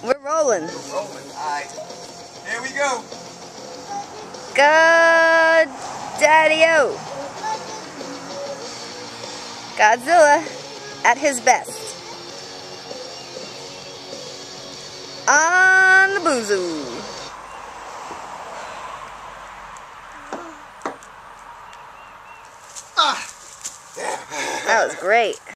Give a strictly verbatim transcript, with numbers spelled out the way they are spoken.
We're rolling. We're rolling. Alright. Here we go. Go, Daddy-O. Godzilla at his best. On the Bosu. Ah. That was great.